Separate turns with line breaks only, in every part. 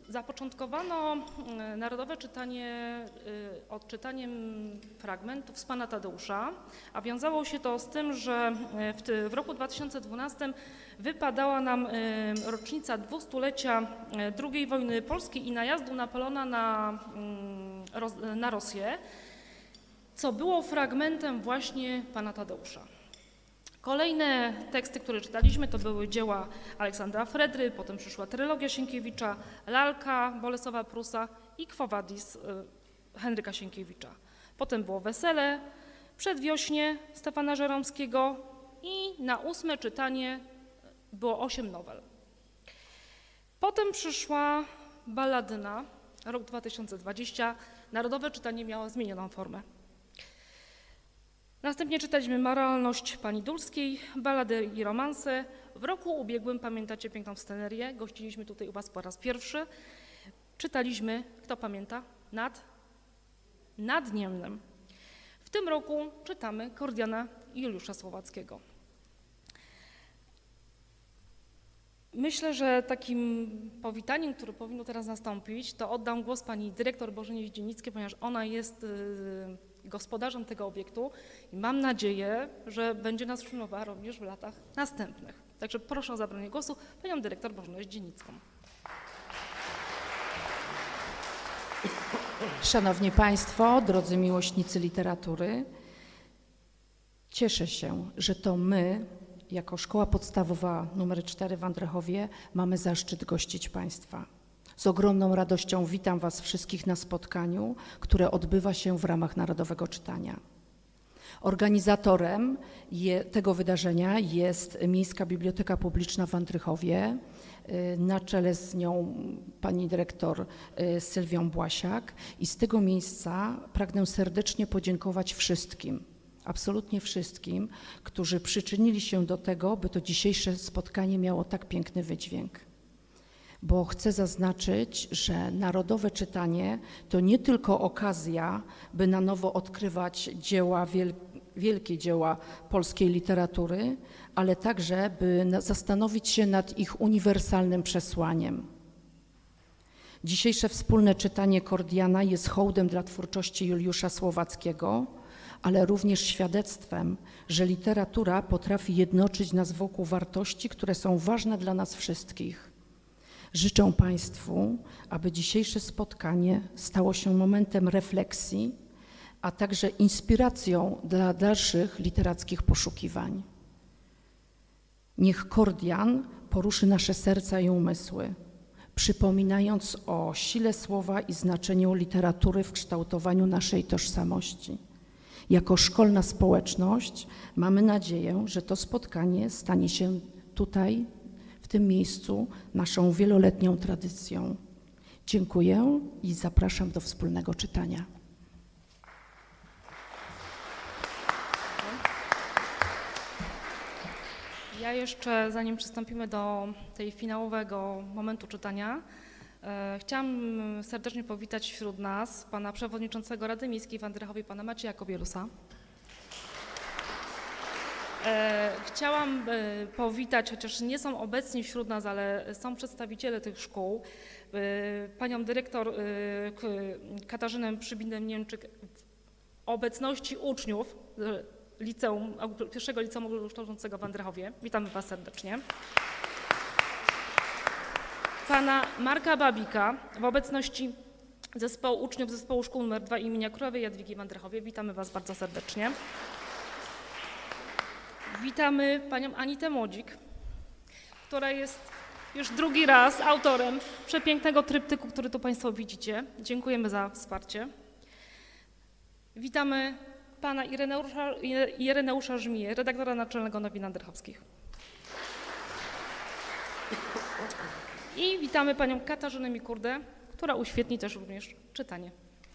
Zapoczątkowano narodowe czytanie odczytaniem fragmentów z Pana Tadeusza, a wiązało się to z tym, że w roku 2012 wypadała nam rocznica 200-lecia II wojny polskiej i najazdu Napoleona na Rosję, co było fragmentem właśnie Pana Tadeusza. Kolejne teksty, które czytaliśmy, to były dzieła Aleksandra Fredry, potem przyszła trylogia Sienkiewicza, Lalka Bolesława Prusa i Quo Vadis Henryka Sienkiewicza. Potem było Wesele, Przedwiośnie Stefana Żeromskiego i na 8. czytanie było 8 nowel. Potem przyszła Balladyna, rok 2020, narodowe czytanie miało zmienioną formę. Następnie czytaliśmy Moralność pani Dulskiej, Ballady i romanse. W roku ubiegłym, pamiętacie piękną scenerię, gościliśmy tutaj u was po raz pierwszy. Czytaliśmy, kto pamięta, Nad Niemnem. W tym roku czytamy Kordiana i Juliusza Słowackiego. Myślę, że takim powitaniem, które powinno teraz nastąpić, to oddam głos pani dyrektor Bożenie Zdzienickiej, ponieważ ona jest gospodarzem tego obiektu i mam nadzieję, że będzie nas przyjmowała również w latach następnych. Także proszę o zabranie głosu panią dyrektor Bożenę Zdzienicką.
Szanowni Państwo, drodzy miłośnicy literatury, cieszę się, że to my, jako Szkoła Podstawowa nr 4 w Andrychowie, mamy zaszczyt gościć Państwa. Z ogromną radością witam Was wszystkich na spotkaniu, które odbywa się w ramach Narodowego Czytania. Organizatorem tego wydarzenia jest Miejska Biblioteka Publiczna w Andrychowie, na czele z nią pani dyrektor Sylwią Błasiak, i z tego miejsca pragnę serdecznie podziękować wszystkim, absolutnie wszystkim, którzy przyczynili się do tego, by to dzisiejsze spotkanie miało tak piękny wydźwięk. Bo chcę zaznaczyć, że Narodowe Czytanie to nie tylko okazja, by na nowo odkrywać wielkie dzieła polskiej literatury, ale także, by zastanowić się nad ich uniwersalnym przesłaniem. Dzisiejsze wspólne czytanie Kordiana jest hołdem dla twórczości Juliusza Słowackiego, ale również świadectwem, że literatura potrafi jednoczyć nas wokół wartości, które są ważne dla nas wszystkich. Życzę Państwu, aby dzisiejsze spotkanie stało się momentem refleksji, a także inspiracją dla dalszych literackich poszukiwań. Niech Kordian poruszy nasze serca i umysły, przypominając o sile słowa i znaczeniu literatury w kształtowaniu naszej tożsamości. Jako szkolna społeczność mamy nadzieję, że to spotkanie stanie się tutaj, w tym miejscu, naszą wieloletnią tradycją. Dziękuję i zapraszam do wspólnego czytania.
Ja jeszcze, zanim przystąpimy do tej finałowego momentu czytania, chciałam serdecznie powitać wśród nas pana przewodniczącego Rady Miejskiej w Andrychowie, pana Macieja Kobielusa. Chciałam powitać, chociaż nie są obecni wśród nas, ale są przedstawiciele tych szkół, panią dyrektor Katarzynę Przybindę-Niemczyk w obecności uczniów pierwszego liceum ogólnokształcącego w Andrychowie. Witamy Was serdecznie. Pana Marka Babika w obecności uczniów zespołu szkół nr 2 imienia Królowej Jadwigi w Andrychowie. Witamy Was bardzo serdecznie. Witamy panią Anitę Młodzik, która jest już drugi raz autorem przepięknego tryptyku, który tu Państwo widzicie. Dziękujemy za wsparcie. Witamy pana Ireneusza Żmiję, redaktora naczelnego Nowin Andrychowskich. I witamy panią Katarzynę Mikurdę, która uświetni też również czytanie.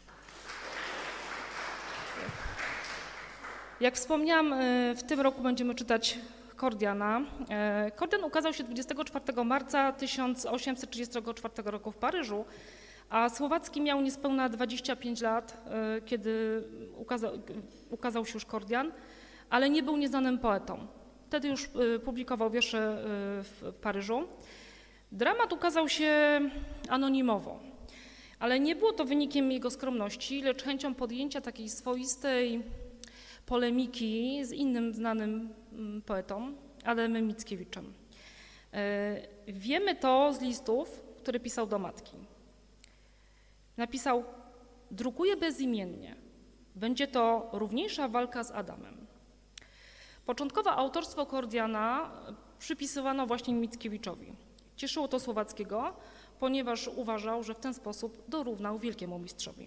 Jak wspomniałam, w tym roku będziemy czytać Kordiana. Kordian ukazał się 24 marca 1834 roku w Paryżu, a Słowacki miał niespełna 25 lat, kiedy ukazał się już Kordian, ale nie był nieznanym poetą. Wtedy już publikował wiersze w Paryżu. Dramat ukazał się anonimowo, ale nie było to wynikiem jego skromności, lecz chęcią podjęcia takiej swoistej polemiki z innym znanym poetą, Adamem Mickiewiczem. Wiemy to z listów, które pisał do matki. Napisał: drukuję bezimiennie. Będzie to równiejsza walka z Adamem. Początkowe autorstwo Kordiana przypisywano właśnie Mickiewiczowi. Cieszyło to Słowackiego, ponieważ uważał, że w ten sposób dorównał wielkiemu mistrzowi.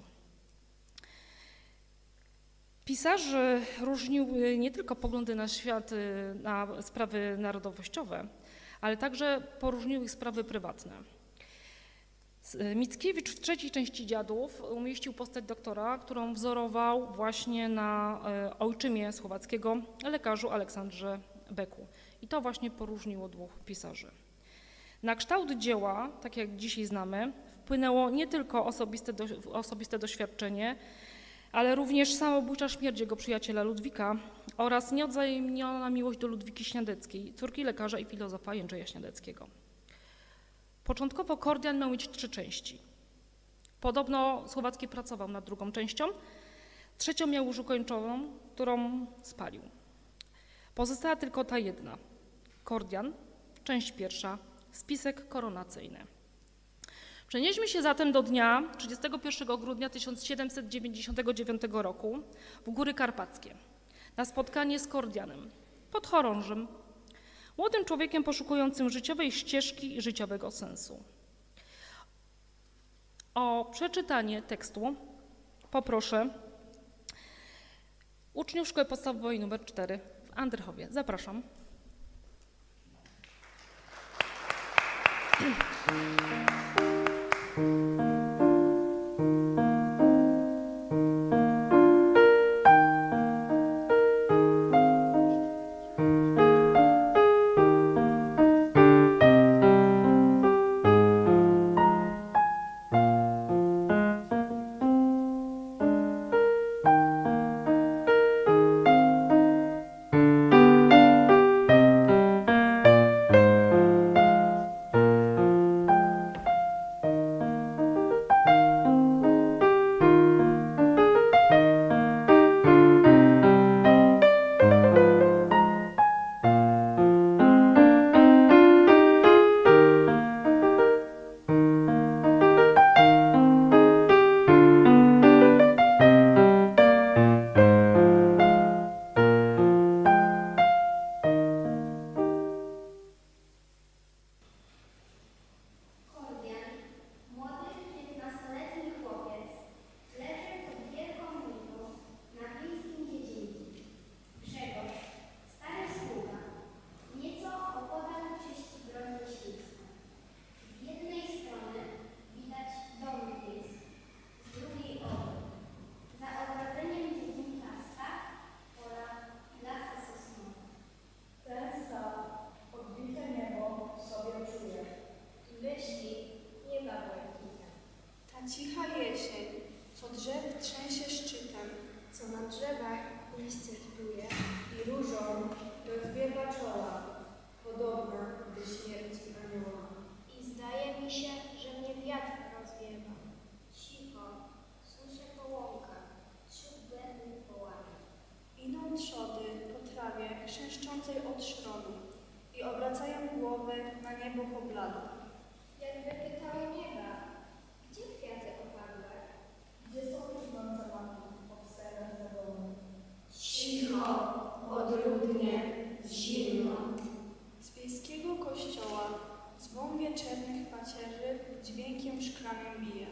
Pisarzy różniły nie tylko poglądy na świat, na sprawy narodowościowe, ale także poróżniły ich sprawy prywatne. Mickiewicz w trzeciej części Dziadów umieścił postać doktora, którą wzorował właśnie na ojczymie Słowackiego, lekarzu Aleksandrze Beku. I to właśnie poróżniło dwóch pisarzy. Na kształt dzieła, tak jak dzisiaj znamy, wpłynęło nie tylko osobiste doświadczenie, ale również samobójcza śmierć jego przyjaciela Ludwika oraz nieodzajemniona miłość do Ludwiki Śniadeckiej, córki lekarza i filozofa Jędrzeja Śniadeckiego. Początkowo Kordian miał mieć 3 części. Podobno Słowacki pracował nad drugą częścią, trzecią miał już ukończoną, którą spalił. Pozostała tylko ta jedna. Kordian, część pierwsza, spisek koronacyjny. Przenieśmy się zatem do dnia 31 grudnia 1799 roku w Góry Karpackie na spotkanie z Kordianem pod chorążym, młodym człowiekiem poszukującym życiowej ścieżki i życiowego sensu. O przeczytanie tekstu poproszę uczniów Szkoły Podstawowej nr 4 w Andrychowie. Zapraszam.
Cicha jesień, co drzew trzęsie szczytem, co na drzewach liście tpluje i różą rozwiewa czoła, podobna do śmierci anioła.
I zdaje mi się, że mnie wiatr rozwiewa. Cicho, słyszę po łąkach, wśród błędnych wołań.
Idą trzody po trawie chrzęszczącej od szronu i obracają głowę na niebo poblade.
Jakby pytały nieba, gdzie kwiaty opadłe?
Gdzie są różnące łapy po serach zawołu?
Cicho, odludnie, zimno.
Z wiejskiego kościoła dzwon wieczernych pacierzy dźwiękiem szklanym bije.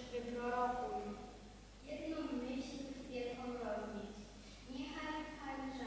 Jedną myśl wielką roznieść. Niechaj Pani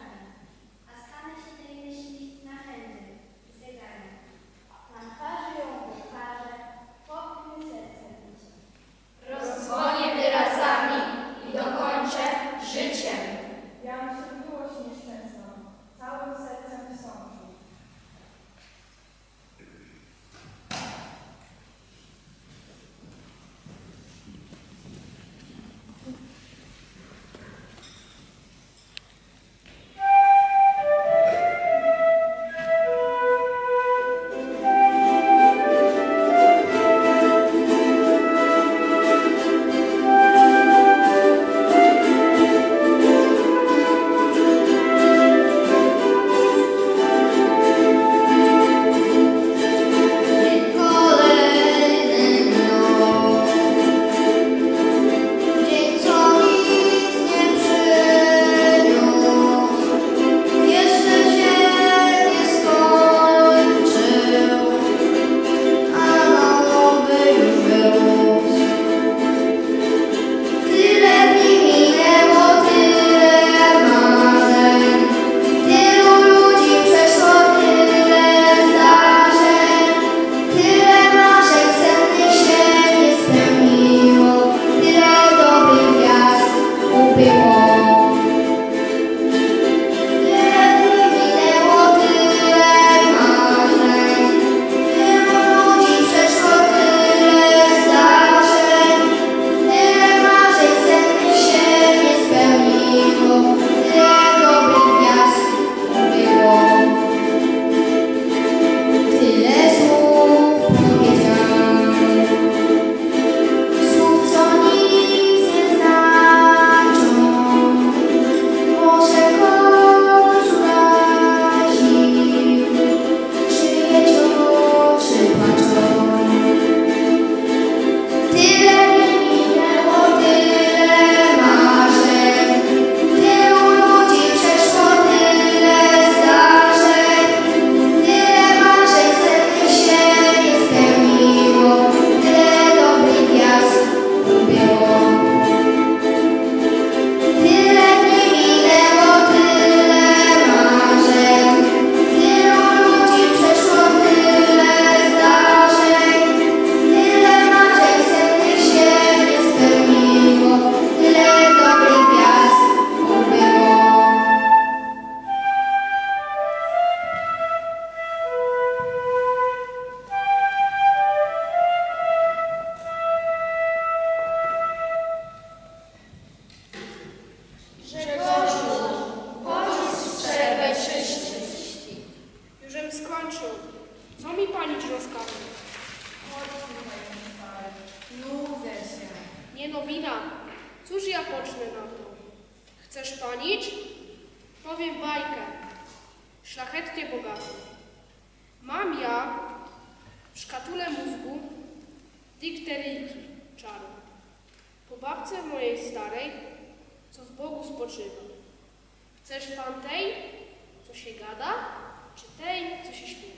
szlachetnie bogaty. Mam ja w szkatule mózgu dikteryjki czaru. Po babce mojej starej, co w Bogu spoczywa. Chcesz pan tej, co się gada, czy tej, co się śpiewa?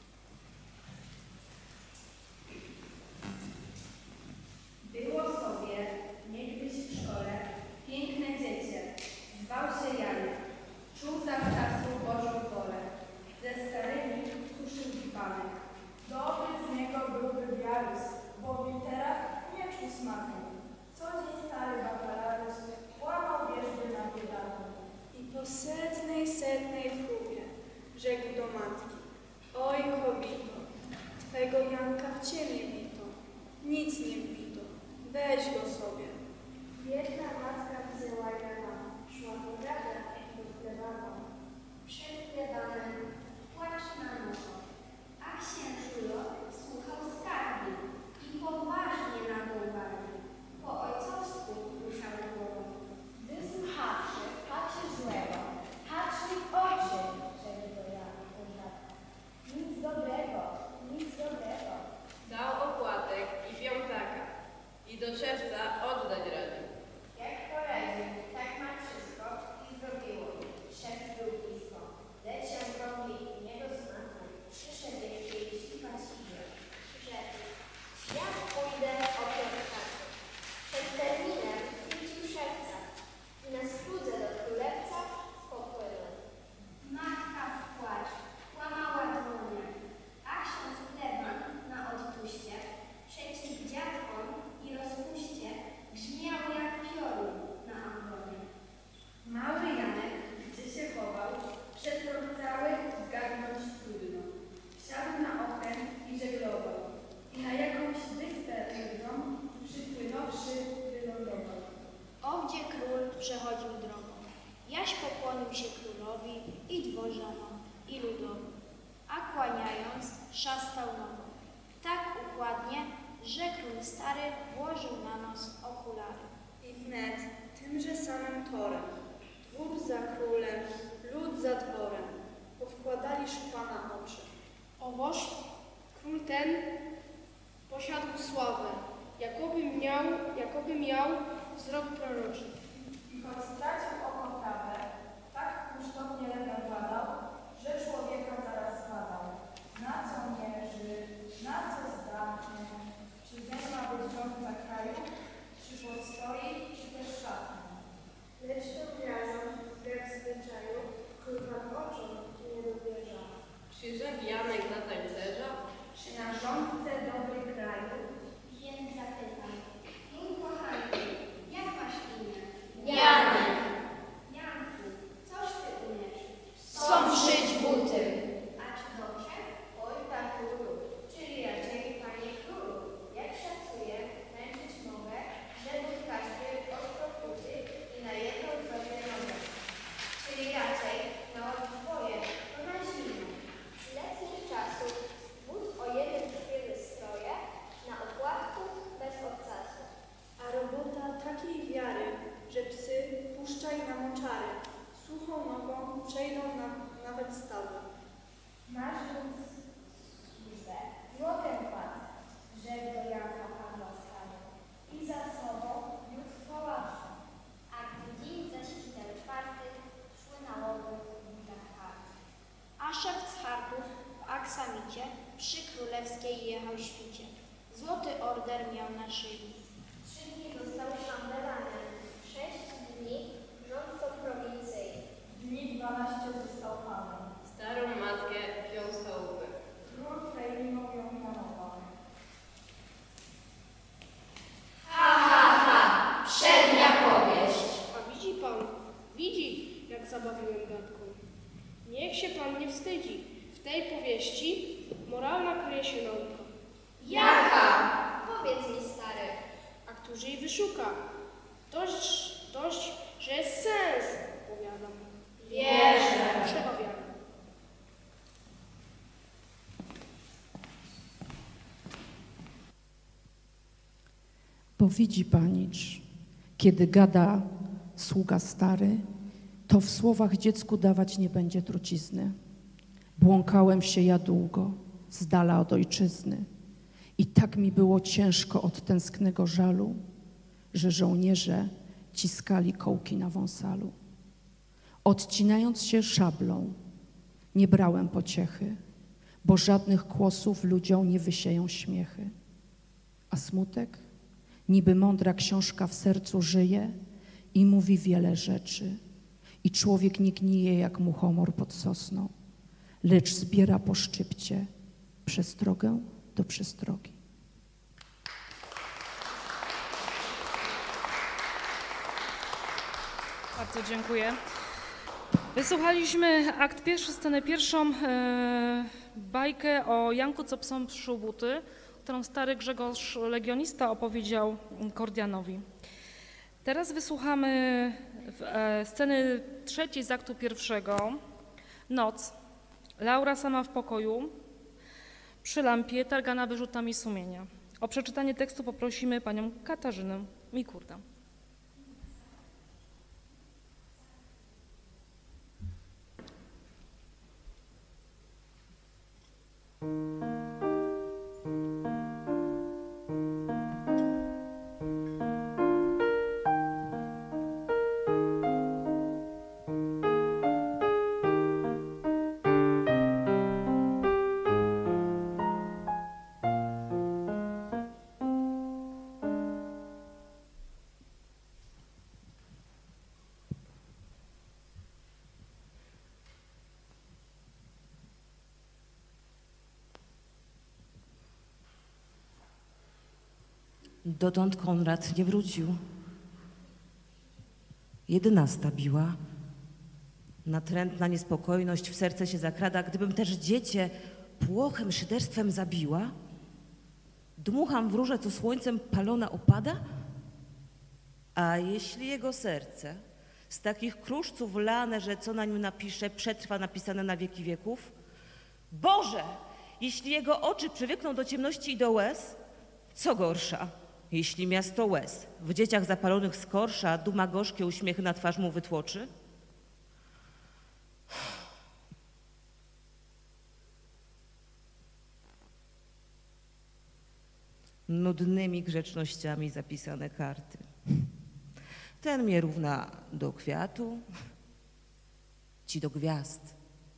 Było sobie niegdyś w szkole piękne dziecię, zwał się Janek, czuł zawczasu Bożą wolę, ze starymi suszył dzbanek.
Dobry z niego byłby Wiarus, bo w literach nie czuł smaku. Co dzień stary bakalarus łamał wierzby na biedaku.
I po setnej próbie rzekł do matki: oj kobito, twego Janka w ciemię bito, nic nie wbito, weź go sobie.
Biedna matka wzięła Jana, szła po drogę do plebaną. Przed plebanem płacz na nowo, a księżulo słuchał skargi i poważnie nawołali. Po ojcowsku ruszał głową. Wysłuchawszy, patrzy złego, patrzy w oczy, żeby do Jana pożarł. Nic dobrego, nic dobrego.
Dał opłatek i piątaka i do czerwca oddać radził.
Jak poradził, tak ma wszystko i zrobiło. Szef był blisko, lecz jak robi niego smaku, przyszedł jak jej ścipać idzie. Rzekł: ja pójdę o piątkaku. Przed terminem wrócił szewca i na sprudze do królewca popłynął. Matka w płacz łamała dłonie, a ksiądz pleban na odpuście przeciw dziadkom i rozpuście grzmiał jak piorun na ambonie.
Mały Janek, gdzie się chował, przez rok cały zgarnąć trudno. Wsiadł na okręt i żeglował, i na jakąś wyspę lwią, przypłynąwszy, wylądował.
Owdzie król przechodził drogą. Jaś pokłonił się królowi i dworzanom, i ludowi, a kłaniając szastał nogą. Tak układnie, że król stary włożył na nos okulary.
I wnet tymże samym torem, dwór za królem, lud za dworem, powkładali szupana oczy.
Owoż król ten posiadł sławę, jakoby miał wzrok proroczy.
I choć stracił oko prawe, tak kunsztownie lewem badał, że człowieka zaraz zbadał. Na co mierzy, na co zdatny, czy zeń ma być rządca kraju, czy postoi, czy też szatny.
Lecz tym razem, jak w zwyczaju, król pan oczom nie dowierzał.
Czy rzekł Janek na tańcerza?
Czy na rządcę dobry kraju?
Więc zapytam: mój kochany, jak masz imię?
Janek,
Janku, coż ty umiesz?
są szyć buty.
A czy dobrze? Oj, tak królu, czyli raczej panie królu. Jak szacuję, męczyć mogę, żeby każdy ostro kuty i na jedną zrobię nogę. Czyli raczej na odwoje, to na zimę. Z letnich czasów wóz o jeden chwilę stroje, na opłatku bez obcasu.
A robota takiej wiary, że psy puszczaj na moczary, suchą nogą przejdą nawet stawu.
Masz więc służbę, złotem płacę, żeby do Janka pan łaskawy i za sobą już pałacę. A gdy dzień zaś świtał czwarty, szły na łowy burzach karty. A szef z Chartów w aksamicie przy królewskiej jechał świcie. Złoty order miał na szyi. 3 dni został szambelanem, 6 dni rządcą prowincji.
Dni 12 został panem.
Starą matkę wziął z chałupy.
Król Frejliną ją mianował.
Przednia powieść.
A widzi pan, widzi, jak zabawiłem gadką. Niech się pan nie wstydzi. W tej powieści moralna kryje się nauka.
Jaka?
Powiedz mi, stary.
A któż jej wyszuka? Dość, że jest sens, powiadam.
Wierzę.
Przebawiam.
Bo widzi panicz, kiedy gada sługa stary, to w słowach dziecku dawać nie będzie trucizny. Błąkałem się ja długo, z dala od ojczyzny. I tak mi było ciężko od tęsknego żalu, że żołnierze ciskali kołki na wąsalu. Odcinając się szablą, nie brałem pociechy, bo żadnych kłosów ludziom nie wysieją śmiechy. A smutek, niby mądra książka w sercu żyje i mówi wiele rzeczy. I człowiek nie gnije jak muchomor pod sosną, lecz zbiera po szczypcie przestrogę do przestrogi.
Bardzo dziękuję. Wysłuchaliśmy akt pierwszy, scenę pierwszą, bajkę o Janku, co psom pszył buty, którą stary Grzegorz Legionista opowiedział Kordianowi. Teraz wysłuchamy sceny trzeciej z aktu pierwszego. Noc. Laura sama w pokoju, przy lampie, targana wyrzutami sumienia. O przeczytanie tekstu poprosimy panią Katarzynę Mikurda.
Dotąd Konrad nie wrócił. 11 biła. Natrętna niespokojność w serce się zakrada. Gdybym też dziecię płochem szyderstwem zabiła, dmucham w róże, co słońcem palona opada? A jeśli jego serce z takich kruszców lane, że co na nim napisze, przetrwa napisane na wieki wieków? Boże, jeśli jego oczy przywykną do ciemności i do łez, co gorsza? Jeśli miasto łez w dzieciach zapalonych skorsza, duma gorzkie uśmiechy na twarz mu wytłoczy? Nudnymi grzecznościami zapisane karty. Ten mnie równa do kwiatu, ci do gwiazd,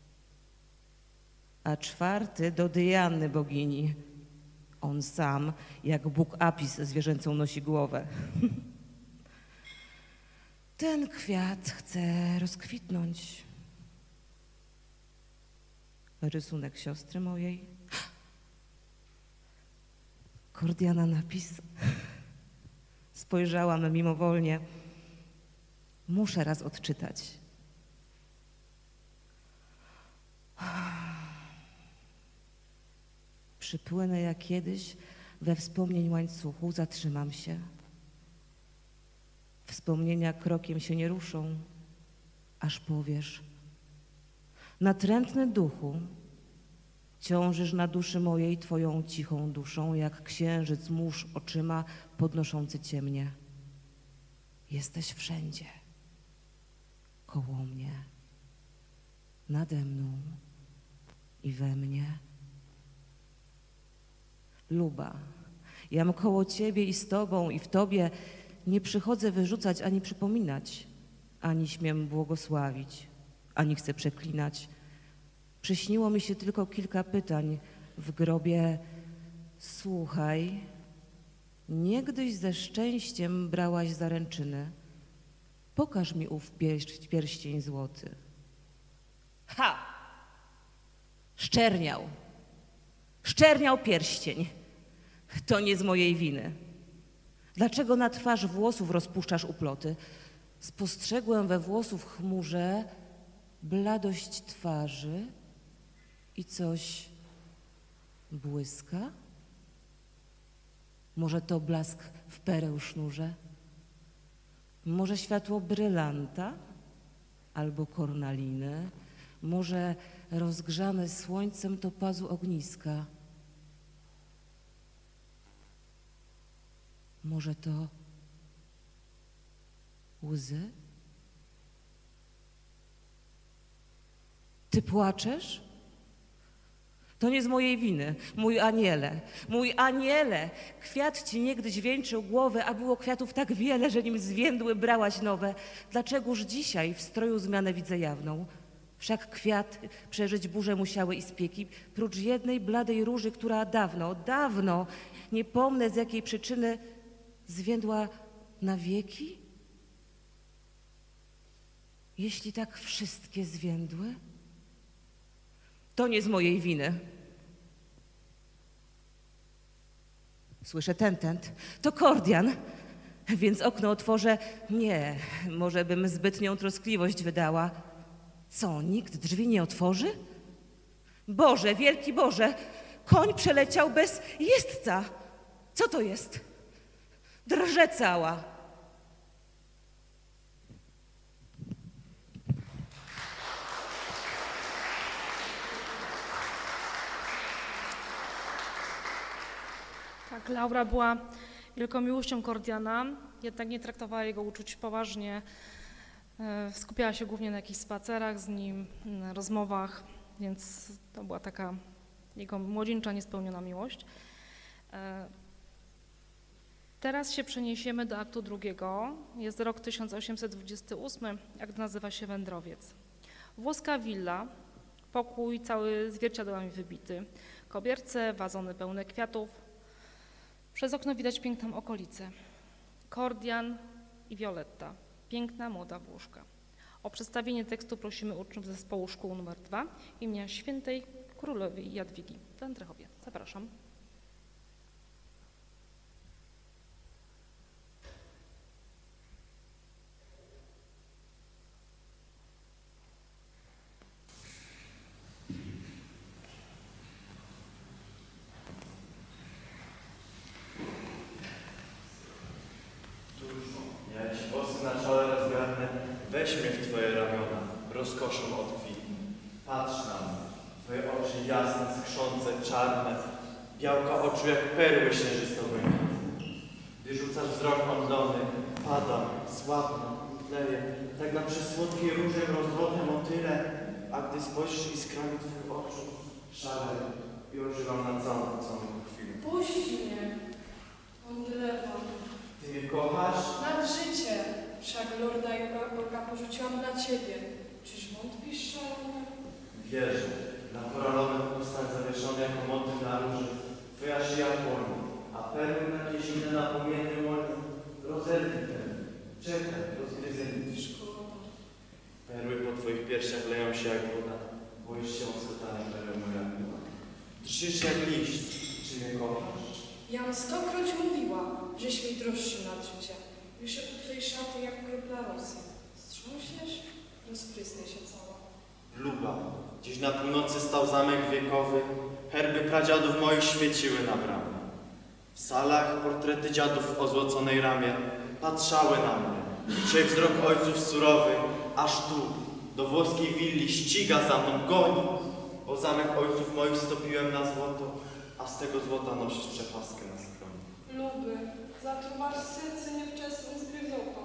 a czwarty do Diany bogini. On sam, jak Bóg Apis, zwierzęcą nosi głowę. Ten kwiat chce rozkwitnąć. Rysunek siostry mojej. Kordiana napis. Spojrzałam mimowolnie. Muszę raz odczytać. Przypłynę jak kiedyś we wspomnień łańcuchu, zatrzymam się. Wspomnienia krokiem się nie ruszą, aż powiesz: natrętny duchu, ciążysz na duszy mojej twoją cichą duszą, jak księżyc mórz oczyma podnoszący ciemnie. Jesteś wszędzie, koło mnie, nade mną i we mnie. Luba, jam koło ciebie i z tobą i w tobie nie przychodzę wyrzucać ani przypominać, ani śmiem błogosławić, ani chcę przeklinać. Przyśniło mi się tylko kilka pytań w grobie. Słuchaj, niegdyś ze szczęściem brałaś zaręczyny. Pokaż mi ów pierścień złoty. Ha! Szczerniał. Szczerniał pierścień. To nie z mojej winy. Dlaczego na twarz włosów rozpuszczasz uploty? Spostrzegłem we włosów chmurze bladość twarzy i coś błyska? Może to blask w pereł sznurze? Może światło brylanta albo kornaliny? Może rozgrzane słońcem topazu ogniska? Może to łzy? Ty płaczesz? To nie z mojej winy, mój aniele, kwiat ci niegdyś wieńczył głowę, a było kwiatów tak wiele, że nim zwiędły brałaś nowe. Dlaczegoż dzisiaj w stroju zmianę widzę jawną? Wszak kwiat przeżyć burzę musiały i spieki, prócz jednej bladej róży, która dawno, nie pomnę z jakiej przyczyny, zwiędła na wieki? Jeśli tak wszystkie zwiędły, to nie z mojej winy. Słyszę tentent, to Kordian, więc okno otworzę. Nie, może bym zbytnią troskliwość wydała. Co, nikt drzwi nie otworzy? Boże, wielki Boże, koń przeleciał bez jeźdźca. Co to jest? Drżę cała.
Tak, Laura była wielką miłością Kordiana, jednak nie traktowała jego uczuć poważnie. Skupiała się głównie na jakichś spacerach z nim, na rozmowach, więc to była taka jego młodzieńcza, niespełniona miłość. Teraz się przeniesiemy do aktu drugiego. Jest rok 1828, akt nazywa się Wędrowiec. Włoska willa, pokój cały zwierciadłami wybity, kobierce, wazony pełne kwiatów. Przez okno widać piękną okolicę. Kordian i Violetta, piękna młoda Włoszka. O przedstawienie tekstu prosimy uczniów zespołu szkół nr 2 imienia świętej królowej Jadwigi w Jędrychowie. Zapraszam.
Weź mnie w Twoje ramiona, rozkoszą odkwitnij. Patrz na mnie, Twoje oczy jasne, skrzące, czarne, białka oczu jak perły śnieżysto-błękitne. Gdy rzucasz wzrok omdlony, padam, słabnę, tleję, tak na przesłodkiej róże rozwodne motyle, a gdy spojrzysz iskrami Twych oczu, szaleję i ożywam na całą chwilę.
Puść mnie, omdlewam.
Ty mnie kochasz?
Nad życie. Wszak lorda i Boga porzuciłam dla Ciebie. Czyż wątpisz, szalony?
Wierzę, na koralowym ustach zawieszony jako motyw na róży, Twoja szyja płonie, a perły na kiezinę napomnienie moje, rozerwij ten, czekaj, rozgryziemy.
Szkoda.
Perły po Twoich piersiach leją się jak woda, boisz się osotania perły moja miła. Drżysz jak liść, czy mnie kochasz?
Jam stokroć mówiła, żeś mi droższy nad życie. Wiszę u Twej szaty jak kropla rosy. Strząśniesz? Rozprysnę się cała.
Luba, gdzieś na północy stał zamek wiekowy, herby pradziadów moich świeciły na bramie. W salach portrety dziadów w ozłoconej ramie patrzały na mnie. Dzisiaj wzrok ojców surowy, aż tu, do włoskiej willi ściga za mną, goni, bo zamek ojców moich stopiłem na złoto, a z tego złota nosisz przepaskę na skronie.
Luby, zatruwasz serce niewczesną zgryzotą.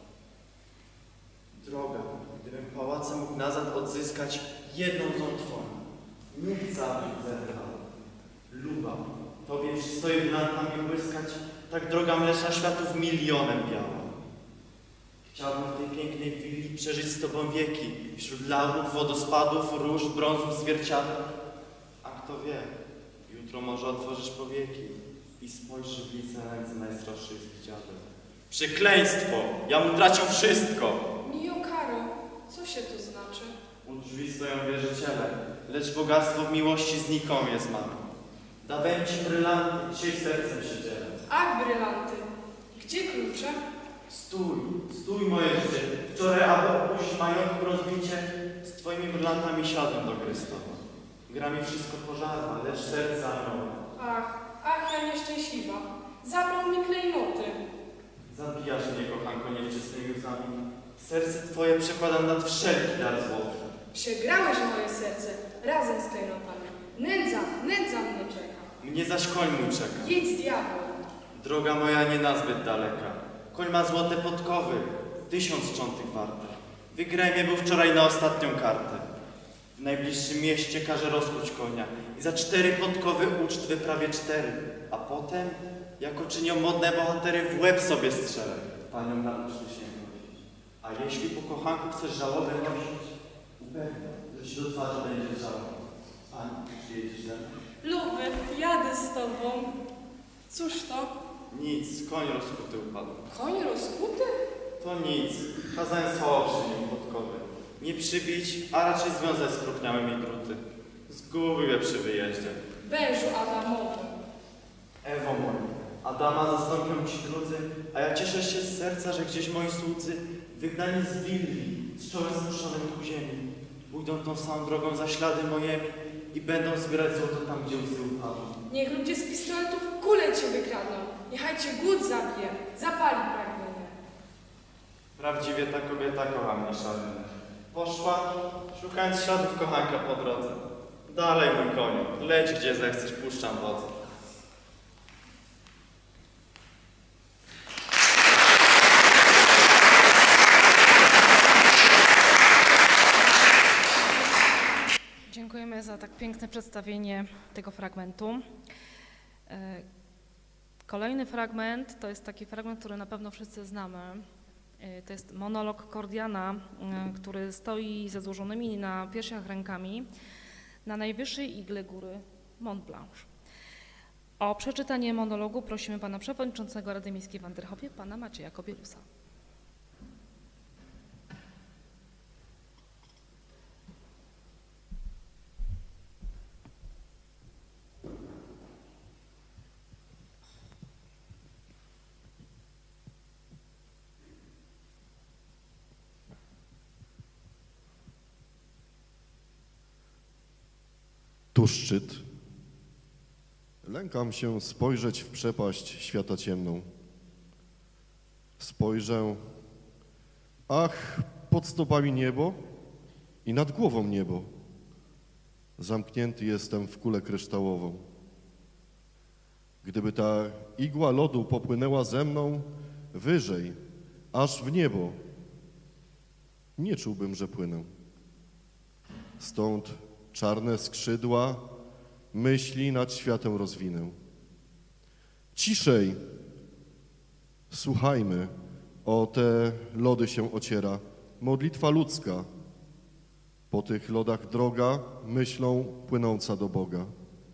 Droga, gdybym pałacem mógł nazad odzyskać jedną ząb Twoją, nikt zabił zerwał. Luba, Tobie przystoi brylantami błyskać, tak droga mleczna światów milionem biała. Chciałbym w tej pięknej willi przeżyć z Tobą wieki, wśród laurów, wodospadów, róż, brązów, zwierciadeł. A kto wie, jutro może otworzysz powieki i spojrzy w lice ręce najstroższych z dziadów. Przekleństwo! Jam utracił wszystko!
Mio caro, co się to znaczy?
U drzwi stoją wierzyciele, lecz bogactwo w miłości znikomie jest mamy. Dawałem Ci brylanty, dzisiaj sercem się dzielę.
Ach, brylanty! Gdzie klucze?
Stój moje życie. Wczoraj, aby opuścić majątku rozbicie, z Twoimi brylantami siadłem do Chrystowa. Gra mi wszystko pożarła, lecz serca anioła.
Ach, ja nieszczęśliwa. Zabrał mi klejnoty.
Zabijasz mnie, kochanko, nieczystymi łzami. Serce Twoje przekładam nad wszelki dar złoty.
Przegrałeś moje serce razem z klejnotami. Nędza mnie czeka.
Mnie zaś koń mój czeka.
Jedź z diabłem.
Droga moja nie nazbyt daleka. Koń ma złote podkowy, 1000 szczątych warte. Wygraj mnie był wczoraj na ostatnią kartę. W najbliższym mieście każe rozkuć konia i za 4 podkowy uczt wyprawię 4, a potem, jako czynią modne bohatery, w łeb sobie strzelę. Panią naucz się nosić. A jeśli po kochanku chcesz żałobę nosić, upewniam, że ci do twarzy będzie żałoba. Pani, czy jedziesz ze mną?
Luby, jadę z tobą. Cóż to?
Nic, koń rozkuty upadł.
Koń rozkuty?
To nic, kazałem słowo przy nim podkowy. Nie przybić, a raczej związać skrupniałymi druty. Zgubił je przy wyjeździe.
Wężu Adamowy.
Ewo moja, Adama zastąpią ci drudzy, a ja cieszę się z serca, że gdzieś moi słudzy, wygnani z willi, z czołem spuszczonym ku ziemi, pójdą tą samą drogą za ślady mojemi i będą zbierać złoto tam, gdzie łzy upadną.
Niech ludzie z pistoletów kule cię wykradną. Niechaj cię głód zabije, zapali pragnienie.
Prawdziwie ta kobieta kocha mnie szalenie. Poszła, szukając śladów kochanka po drodze. Dalej, mój koniu, leć gdzie zechcesz, puszczam wodze.
Dziękujemy za tak piękne przedstawienie tego fragmentu. Kolejny fragment to jest taki fragment, który na pewno wszyscy znamy. To jest monolog Kordiana, który stoi ze złożonymi na piersiach rękami na najwyższej igle góry Mont Blanche. O przeczytanie monologu prosimy pana przewodniczącego Rady Miejskiej w Andrychowie, pana Macieja Kobielusa.
Tu szczyt. Lękam się spojrzeć w przepaść świata ciemną. Spojrzę, ach, pod stopami niebo i nad głową niebo. Zamknięty jestem w kulę kryształową. Gdyby ta igła lodu popłynęła ze mną wyżej, aż w niebo, nie czułbym, że płynę. Stąd czarne skrzydła myśli nad światem rozwinę. Ciszej! Słuchajmy, o te lody się ociera, modlitwa ludzka. Po tych lodach droga, myślą płynąca do Boga.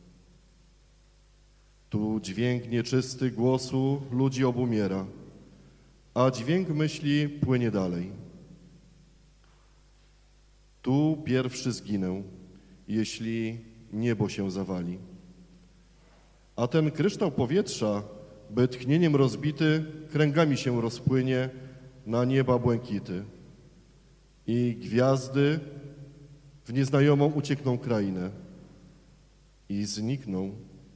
Tu dźwięk nieczysty głosu ludzi obumiera, a dźwięk myśli płynie dalej. Tu pierwszy zginę, jeśli niebo się zawali. A ten kryształ powietrza, by tchnieniem rozbity, kręgami się rozpłynie na nieba błękity. I gwiazdy w nieznajomą uciekną krainę i znikną,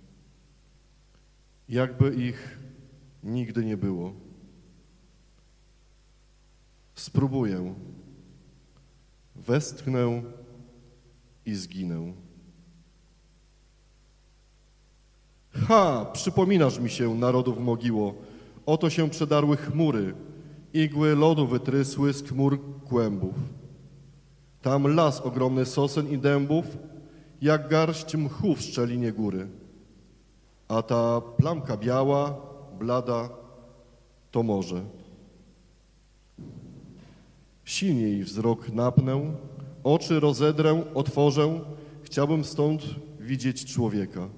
jakby ich nigdy nie było. Spróbuję, westchnę i zginę. Ha! Przypominasz mi się, narodów mogiło. Oto się przedarły chmury, igły lodu wytrysły z chmur kłębów. Tam las ogromny sosen i dębów, jak garść mchu w szczelinie góry. A ta plamka biała, blada, to morze. Silniej wzrok napnę, oczy rozedrę, otworzę, chciałbym stąd widzieć człowieka.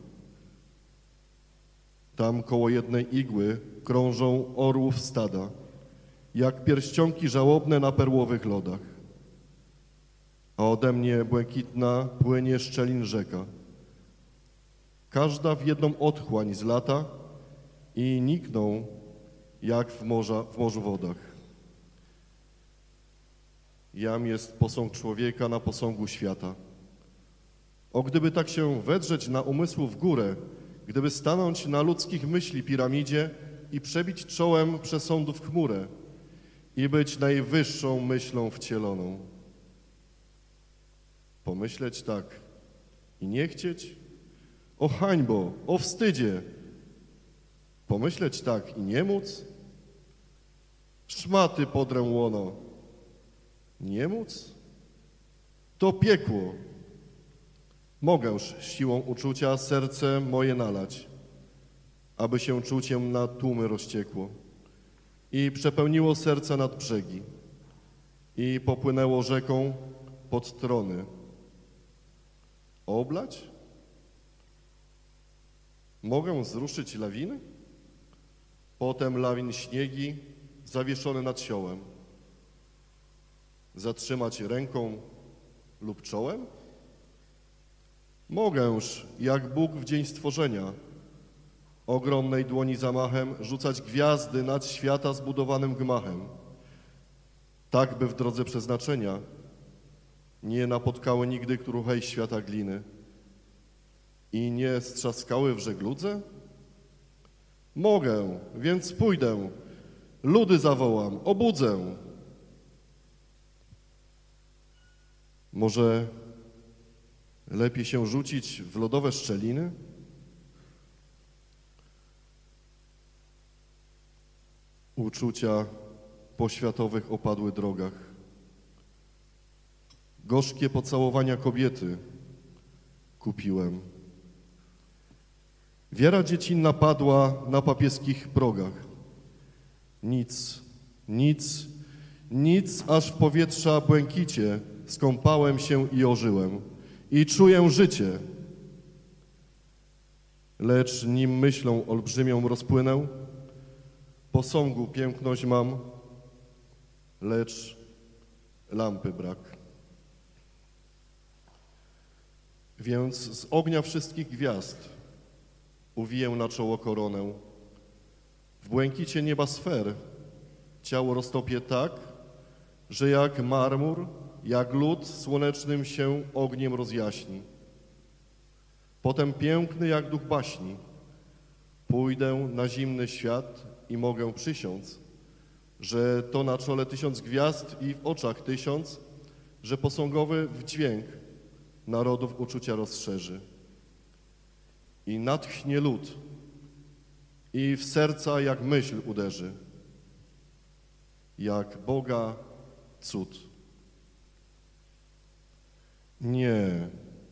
Tam koło jednej igły krążą orłów stada, jak pierścionki żałobne na perłowych lodach. A ode mnie błękitna płynie szczelin rzeka. Każda w jedną otchłań z lata i nikną jak w morzu wodach. Jam jest posąg człowieka na posągu świata. O, gdyby tak się wedrzeć na umysłu w górę, gdyby stanąć na ludzkich myśli piramidzie i przebić czołem przesądów chmurę i być najwyższą myślą wcieloną. Pomyśleć tak i nie chcieć? O hańbo, o wstydzie! Pomyśleć tak i nie móc? Szmaty podrę łono. Nie móc? To piekło, Mogęż siłą uczucia serce moje nalać, aby się czuciem na tłumy rozciekło i przepełniło serce nad brzegi i popłynęło rzeką pod trony. Oblać? Mogę wzruszyć lawiny? Potem lawin śniegi zawieszony nad siołem. Zatrzymać ręką lub czołem? Mogęż, jak Bóg w dzień stworzenia, ogromnej dłoni zamachem rzucać gwiazdy nad świata zbudowanym gmachem, tak by w drodze przeznaczenia nie napotkały nigdy kruchej świata gliny i nie strzaskały w żegludze? Mogę, więc pójdę, ludy zawołam, obudzę. Może lepiej się rzucić w lodowe szczeliny? Uczucia po światowych opadłych drogach. Gorzkie pocałowania kobiety kupiłem. Wiara dziecinna padła na papieskich progach. Nic, nic, nic, aż w powietrza błękicie skąpałem się i ożyłem. I czuję życie. Lecz nim myślą olbrzymią rozpłynę, posągu piękność mam, lecz lampy brak. Więc z ognia wszystkich gwiazd uwiję na czoło koronę. W błękicie nieba sfer ciało roztopię tak, że jak marmur, jak lód słonecznym się ogniem rozjaśni. Potem piękny jak duch baśni pójdę na zimny świat i mogę przysiąc, że to na czole 1000 gwiazd i w oczach 1000, że posągowy wdźwięk narodów uczucia rozszerzy. I natchnie lud i w serca jak myśl uderzy, jak Boga cud. Nie.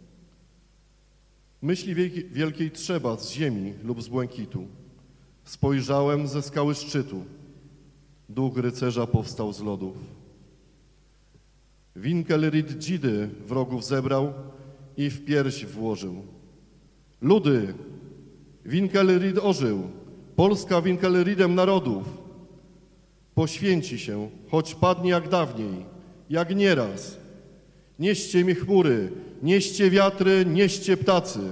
Myśli wielkiej trzeba z ziemi lub z błękitu. Spojrzałem ze skały szczytu. Duch rycerza powstał z lodów. Winkelried dzidy wrogów zebrał i w pierś włożył. Ludy, Winkelried ożył. Polska Winkelriedem narodów. Poświęci się, choć padnie jak dawniej, jak nieraz. Nieście mi chmury, nieście wiatry, nieście ptacy.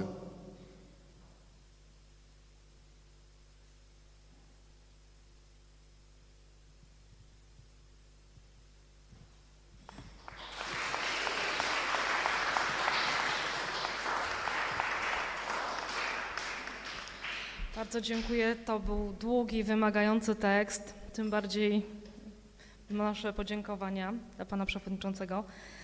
Bardzo dziękuję. To był długi, wymagający tekst. Tym bardziej nasze podziękowania dla pana przewodniczącego.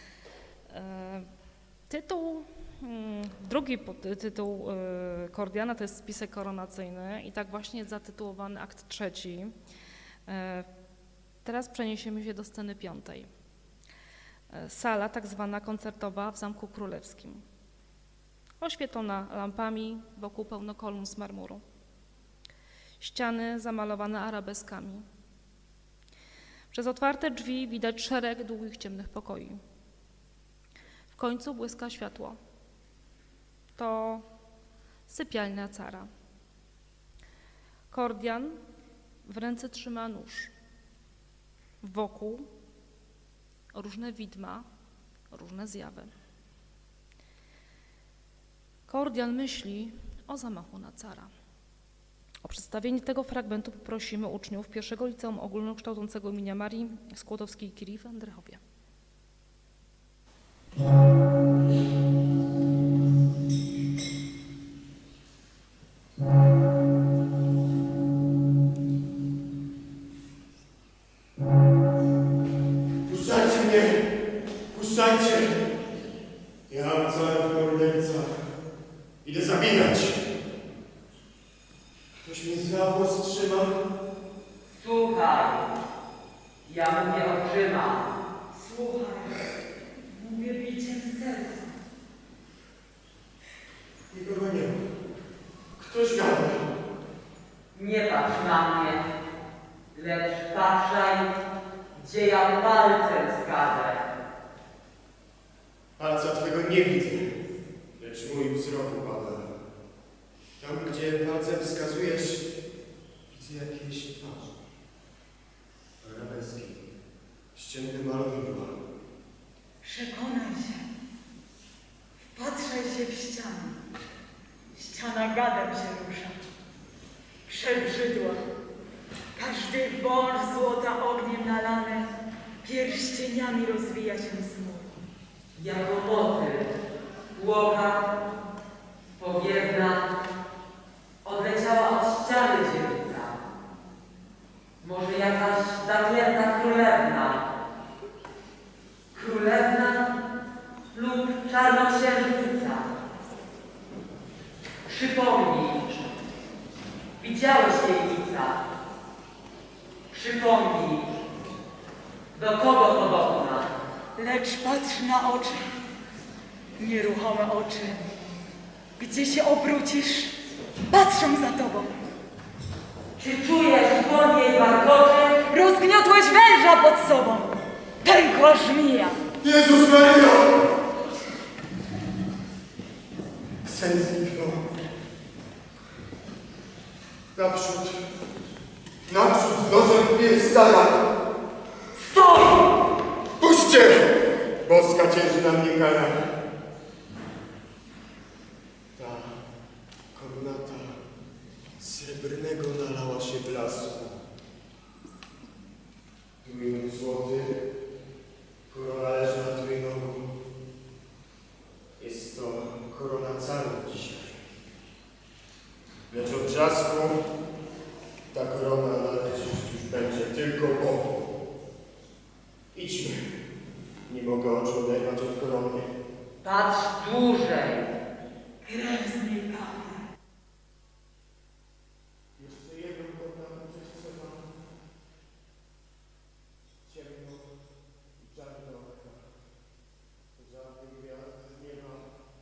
Drugi tytuł Kordiana to jest spisek koronacyjny i tak właśnie jest zatytułowany akt 3. Teraz przeniesiemy się do sceny 5. Sala tak zwana koncertowa w Zamku Królewskim. Oświetlona lampami, wokół pełno kolumn z marmuru. Ściany zamalowane arabeskami. Przez otwarte drzwi widać szereg długich, ciemnych pokoi. W końcu błyska światło. To sypialnia cara. Kordian w ręce trzyma nóż. Wokół różne widma, różne zjawy. Kordian myśli o zamachu na cara. O przedstawienie tego fragmentu poprosimy uczniów pierwszego liceum ogólnokształcącego imienia Marii Skłodowskiej-Curie w Andrychowie.
Puszczajcie mnie! Puszczajcie! Ja mam całe morderca. Idę zabijać. Ktoś mnie za włos trzyma.
Słuchaj, ja mówię oczyma.
Słuchaj, mówię biciem serca.
Nikogo nie ma. Ktoś gada.
Nie patrz na mnie, lecz patrzaj, gdzie ja palcem wskażę.
Palca twego nie widzę, lecz mój wzrok upada. Tam, gdzie palcem wskazujesz, widzę jakieś twarze. Arabeskie, ścienne malowidła.
Przekonaj się. Wpatrzaj się w ścianę. Ściana gadem się rusza. Przebrzydła. Każdy wąż złota ogniem nalany pierścieniami rozwija się smutno.
Jako motyl, błoga, powiewna, odleciała od ściany dziewica. Może jakaś zaklęta królewna. Królewna lub czarnoksiężnica. Przypomnij, widziałeś jejnica. Przypomnij, do kogo podobna.
Lecz patrz na oczy, nieruchome oczy. Gdzie się obrócisz, patrzą za tobą.
Czy czujesz won jej warkocze?
Rozgniotłeś węża pod sobą. Pękła żmija.
Jezus Maria! Sen zniknął. Naprzód z nożem bije stara.
Stój!
Puśćcie! Boska ciężyna mnie kara. Ta komnata srebrnego nalała się blasku. Trójnóg złoty, korona leży na trójnogu. Jest to korona carów dzisiaj. Lecz od brzasku ta korona należeć już będzie tylko Bogu. Idźmy. Nie mogę oczu oderwać od korony.
Patrz dłużej.
Krew z niej padnie.
Jeszcze jedną komnatę przetrzymam. Ciemno i czarne okna. Żadnej gwiazdy z nieba.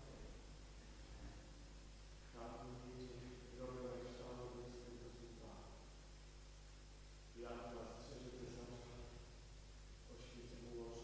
Każdy widzi drogę szału do swego słupa. Wiatr strzeże cesarza. Oświecę mu łoże.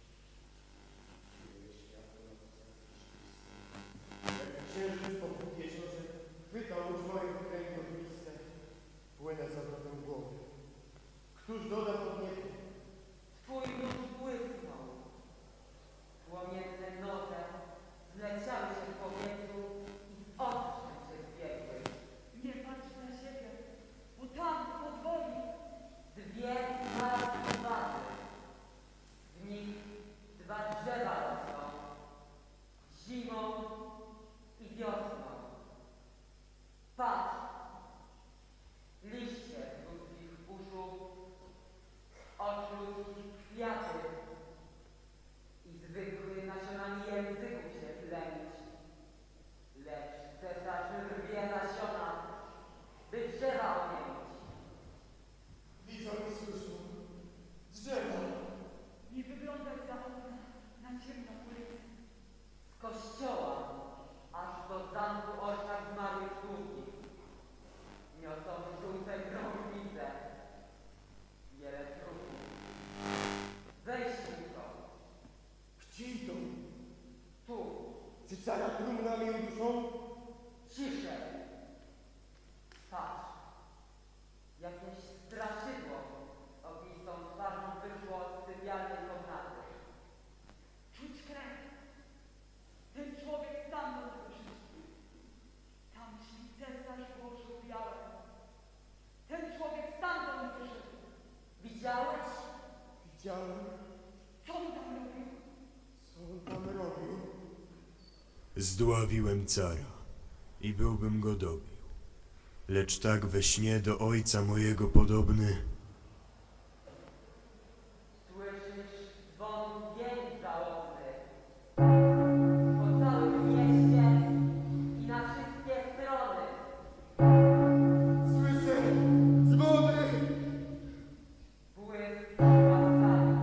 Jego światło na postaci jak księżyc po jeziorze chwyta łódź moich kręgi ogniste. Płynę za wrotem głowy. Któż doda pod niebo?
Twój nóż błysnął. Płomienne noce zleciały się w powietrzu i z ostrzem się zbiegły.
Nie patrz na siebie, bo tam pod woli.
Dwie zmarzłe wazy. W nich dwa drzewa rosną. Zimą i wiosną. Patrz. Liście z ludzkich uszu, oczu ludzkich kwiaty i zwykły nasionami języków się plenić. Lecz cesarz rwie nasiona, by drzewa oniemić.
Widzą i słyszą. Drzewa.
Nie wyglądaj za okna na ciemną ulicę.
Z kościoła aż do zamku orszak zmarłych długich. Niosą żółte grąbice. Wiele trupów. Weź mi to.
Gdzie idą?
Tu.
Czy cara trumnami uduszą?
Ciszej. Patrz. Jakieś straszydło z ognistą twarzą wyszło z sypialnej komnaty.
Czuć krew. Ten człowiek stamtąd wyszedł. Tamci cesarz włożył białe. Ten człowiek stamtąd wyszedł.
Widziałeś?
Widziałem.
Co on tam robił?
Co on tam robił? Zdławiłem cara i byłbym go dobił. Lecz tak we śnie do ojca mojego podobny.
Słyszysz dzwon pięć żałobny. Po całym mieście i na wszystkie strony.
Słyszę dzwony!
Błysk łaskami.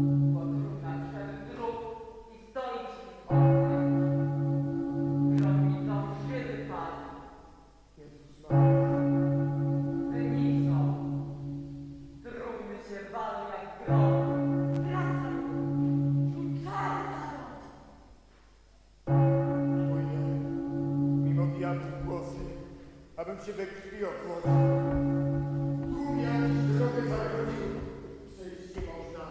Potrudna wszedł drób i stoi ci w oknie. Gromi
abym się we krwi ochłonął. Tłum jakiś drogę zagrodził, przejść nie można.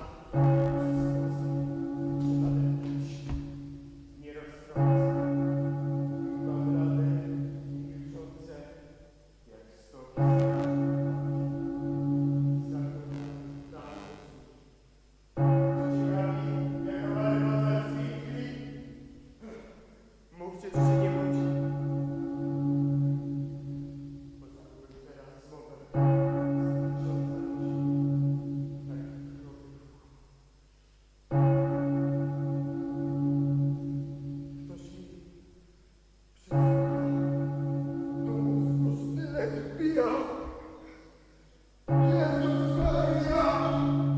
Nie roztrącę, mam radę i milczące, jak stoki. Mówcie, czy się nie budzi. Poznałbym teraz mowę. Ktoś mi sztylet wbija. Jezus Maria!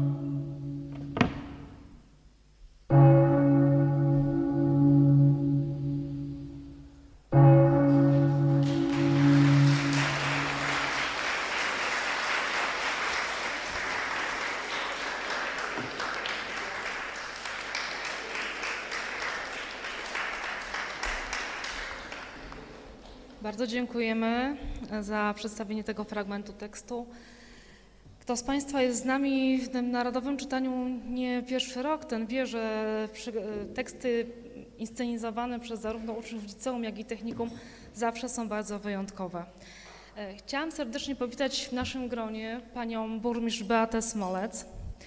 Bardzo dziękujemy za przedstawienie tego fragmentu tekstu. Kto z Państwa jest z nami w tym narodowym czytaniu nie pierwszy rok, ten wie, że teksty inscenizowane przez zarówno uczniów liceum, jak i technikum zawsze są bardzo wyjątkowe. Chciałam serdecznie powitać w naszym gronie panią burmistrz Beatę Smolec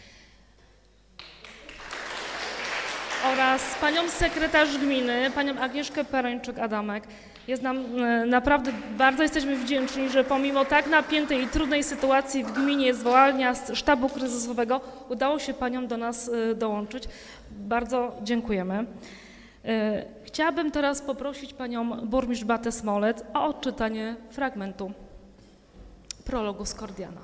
oraz panią sekretarz gminy, panią Agnieszkę Perończyk-Adamek. Jest nam naprawdę, bardzo jesteśmy wdzięczni, że pomimo tak napiętej i trudnej sytuacji w gminie zwołania sztabu kryzysowego udało się paniom do nas dołączyć. Bardzo dziękujemy. Chciałabym teraz poprosić panią burmistrz Beatę Smolec o odczytanie fragmentu prologu z Kordiana.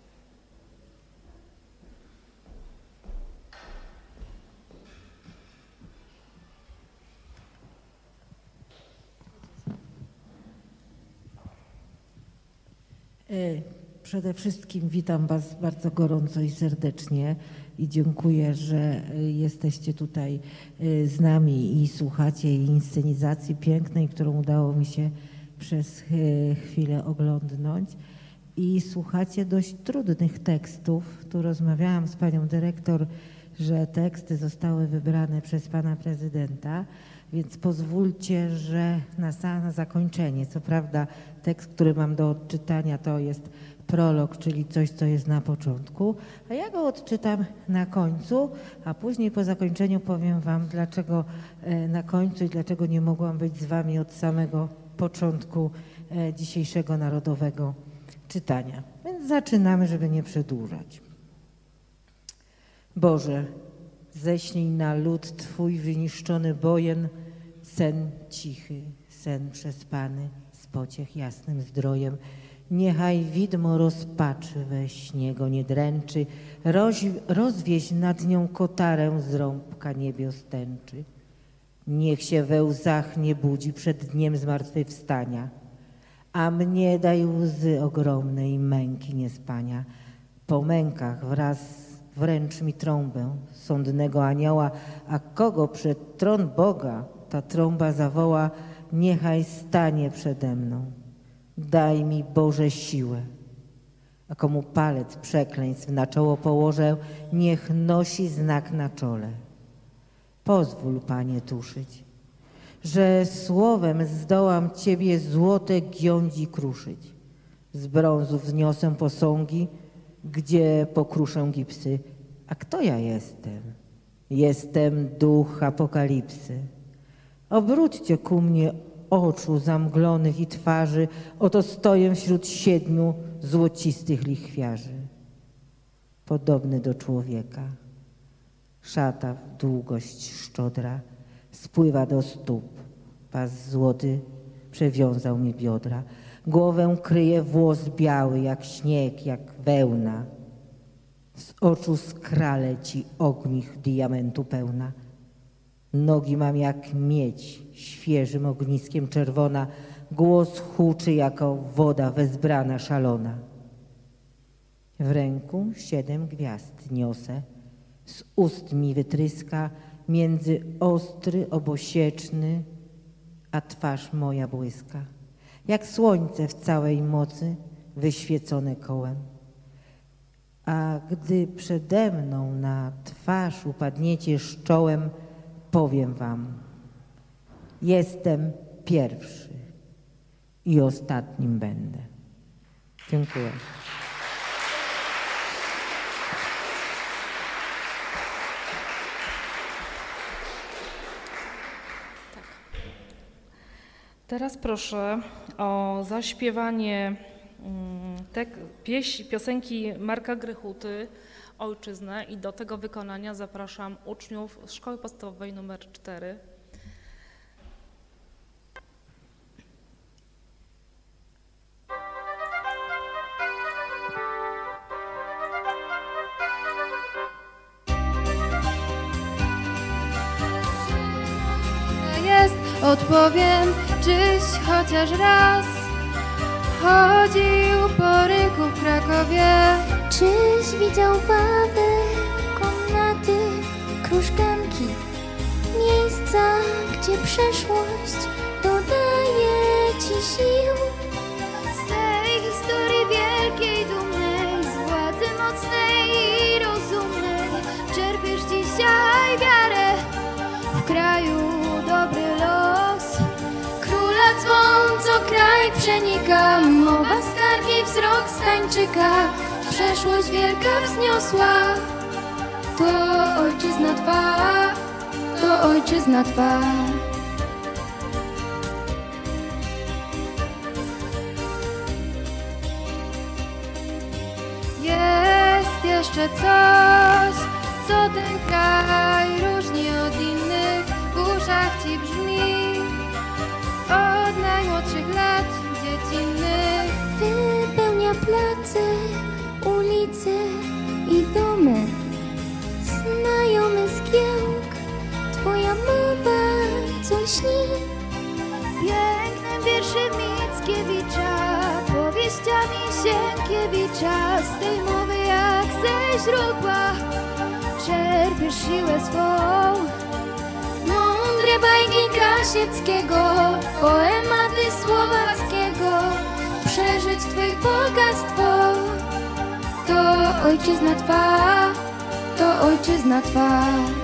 Przede wszystkim witam Was bardzo gorąco i serdecznie i dziękuję, że jesteście tutaj z nami i słuchacie inscenizacji pięknej, którą udało mi się przez chwilę oglądnąć i słuchacie dość trudnych tekstów. Tu rozmawiałam z panią dyrektor, że teksty zostały wybrane przez pana prezydenta, więc pozwólcie, że na zakończenie, co prawda tekst, który mam do odczytania, to jest prolog, czyli coś, co jest na początku, a ja go odczytam na końcu, a później po zakończeniu powiem wam, dlaczego na końcu i dlaczego nie mogłam być z wami od samego początku dzisiejszego narodowego czytania. Więc zaczynamy, żeby nie przedłużać. Boże, ześlij na lud Twój wyniszczony bojem sen cichy, sen przespany, z pociech jasnym zdrojem. Niechaj widmo rozpaczy we śnie go nie dręczy, rozwieź nad nią kotarę z rąbka niebios tęczy. Niech się we łzach nie budzi przed dniem zmartwychwstania, a mnie daj łzy ogromnej męki niespania. Po mękach wręcz mi trąbę sądnego anioła, a kogo przed tron Boga ta trąba zawoła, niechaj stanie przede mną. Daj mi, Boże, siłę, a komu palec przekleństw na czoło położę, niech nosi znak na czole. Pozwól, Panie, tuszyć, że słowem zdołam Ciebie złote giądzi kruszyć. Z brązu wzniosę posągi, gdzie pokruszę gipsy. A kto ja jestem? Jestem duch apokalipsy. Obróćcie ku mnie oczu zamglonych i twarzy, oto stoję wśród 7 złocistych lichwiarzy. Podobny do człowieka. Szata w długość szczodra spływa do stóp. Pas złoty przewiązał mi biodra. Głowę kryje włos biały jak śnieg, jak wełna. Z oczu skrale ci ognich diamentu pełna. Nogi mam jak miedź, świeżym ogniskiem czerwona. Głos huczy jako woda wezbrana szalona. W ręku 7 gwiazd niosę. Z ust mi wytryska między ostry, obosieczny, a twarz moja błyska. jak słońce w całej mocy wyświecone kołem. A gdy przede mną na twarz upadniecie z czołem, powiem wam, jestem pierwszy i ostatnim będę. Dziękuję.
Teraz proszę o zaśpiewanie piosenki Marka Grychuty Ojczyznę i do tego wykonania zapraszam uczniów z Szkoły Podstawowej nr 4.
Odpowiem, czyś chociaż raz chodził po rynku w Krakowie.
Czyś widział ławy, komnaty, krużganki, miejsca, gdzie przeszłość dodaje ci sił.
Z tej historii wielkiej, dumnej, z władzy mocnej i rozumnej czerpiesz dzisiaj wiarę w kraju dobry los. Króla dzwon, co kraj przenika, mowa skargi, wzrok stańczyka, przeszłość wielka wzniosła. To ojczyzna twa, to ojczyzna twa. Jest jeszcze coś, co ten kraj różni od innych, w uszach ci brzmi od najmłodszych lat dziecinnych.
Wypełnia place, ulice i domy, znajomy zgiełk, twoja mowa co śni.
Pięknym wierszem Mickiewicza, powieściami Sienkiewicza, z tej mowy jak ze źródła czerpiesz siłę swą. Mądre bajki Krasieckiego, poematy Słowackiego, przeżyć twych bogactwo. To ojczyzna twa, to ojczyzna twa.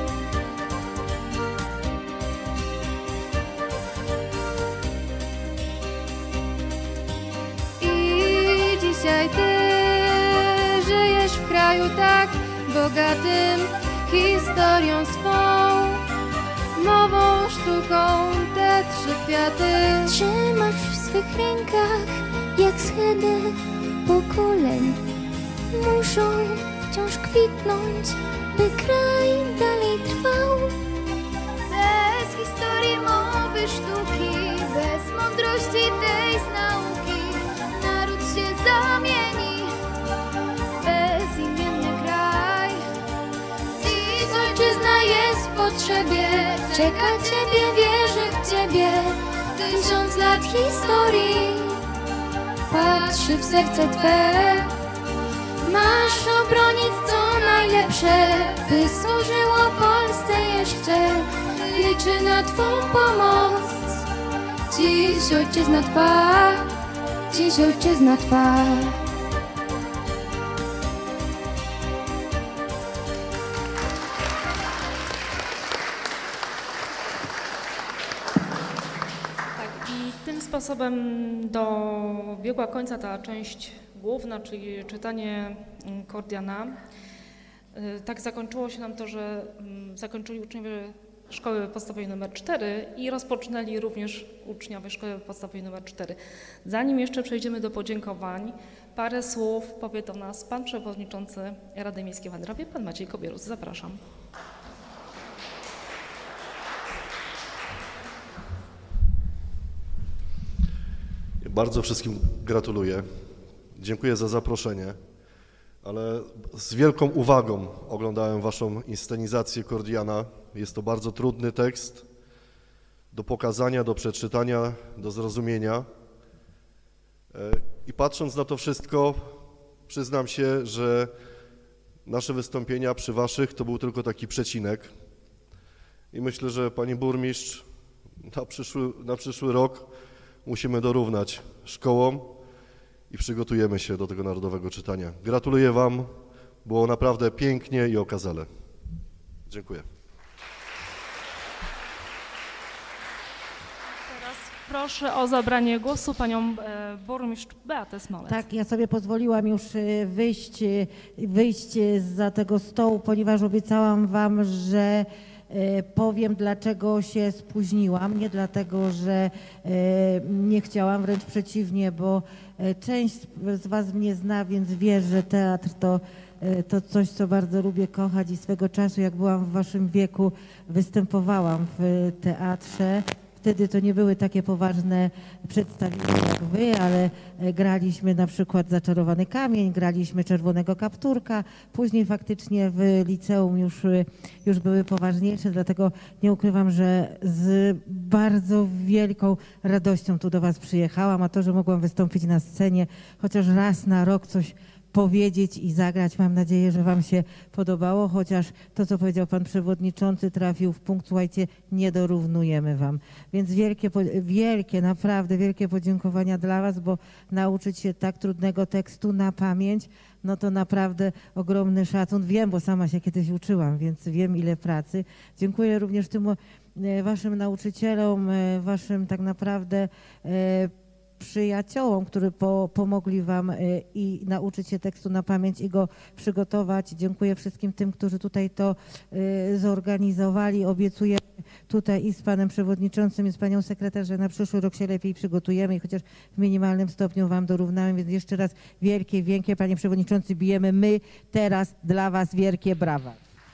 I dzisiaj ty żyjesz w kraju tak bogatym historią swą, mową, sztuką, te trzy kwiaty.
Trzymasz w swych rękach jak schedę pokoleń. Muszą wciąż kwitnąć, by kraj dalej trwał.
Bez historii, mowy, sztuki, bez mądrości tej z nauki naród się zamieni w bezimienny kraj. Dziś ojczyzna jest w potrzebie, czeka ciebie, wierzy w ciebie. 1000 lat historii patrzy w serce twe. Masz obronić co najlepsze, by służyło Polsce jeszcze. Liczy na twą pomoc. Dziś ojczyzna twa, dziś ojczyzna twa.
Tak, i tym sposobem dobiegła końca ta część główna, czyli czytanie Kordiana. Tak zakończyło się nam to, że zakończyli uczniowie Szkoły Podstawowej nr 4 i rozpoczynali również uczniowie Szkoły Podstawowej nr 4. Zanim jeszcze przejdziemy do podziękowań, parę słów powie do nas pan przewodniczący Rady Miejskiej w Androwie, pan Maciej Kobierus. Zapraszam.
Bardzo wszystkim gratuluję. Dziękuję za zaproszenie, ale z wielką uwagą oglądałem waszą inscenizację Kordiana. Jest to bardzo trudny tekst do pokazania, do przeczytania, do zrozumienia. I patrząc na to wszystko, przyznam się, że nasze wystąpienia przy waszych to był tylko taki przecinek. I myślę, że pani burmistrz na przyszły rok musimy dorównać szkołom i przygotujemy się do tego narodowego czytania. Gratuluję Wam, było naprawdę pięknie i okazale. Dziękuję.
Teraz proszę o zabranie głosu panią burmistrz Beatę Smolec.
Tak, ja sobie pozwoliłam już wyjść zza tego stołu, ponieważ obiecałam Wam, że powiem, dlaczego się spóźniłam. Nie dlatego, że nie chciałam, wręcz przeciwnie, bo część z Was mnie zna, więc wie, że teatr to coś, co bardzo lubię kochać i swego czasu, jak byłam w Waszym wieku, występowałam w teatrze. Wtedy to nie były takie poważne przedstawienia jak Wy, ale graliśmy na przykład Zaczarowany Kamień, graliśmy Czerwonego Kapturka, później faktycznie w liceum już były poważniejsze, dlatego nie ukrywam, że z bardzo wielką radością tu do Was przyjechałam, a to, że mogłam wystąpić na scenie chociaż raz na rok coś powiedzieć i zagrać. Mam nadzieję, że Wam się podobało, chociaż to, co powiedział Pan Przewodniczący, trafił w punkt. Słuchajcie, nie dorównujemy Wam. Więc wielkie, naprawdę wielkie podziękowania dla Was, bo nauczyć się tak trudnego tekstu na pamięć, no to naprawdę ogromny szacun. Wiem, bo sama się kiedyś uczyłam, więc wiem, ile pracy. Dziękuję również tym Waszym nauczycielom, Waszym tak naprawdę przyjaciołom, którzy pomogli Wam i nauczyć się tekstu na pamięć i go przygotować. Dziękuję wszystkim tym, którzy tutaj to zorganizowali. Obiecuję tutaj i z Panem Przewodniczącym, i z Panią Sekretarz, że na przyszły rok się lepiej przygotujemy i chociaż w minimalnym stopniu Wam dorównamy, więc jeszcze raz wielkie, Panie Przewodniczący, bijemy my teraz dla Was wielkie brawa.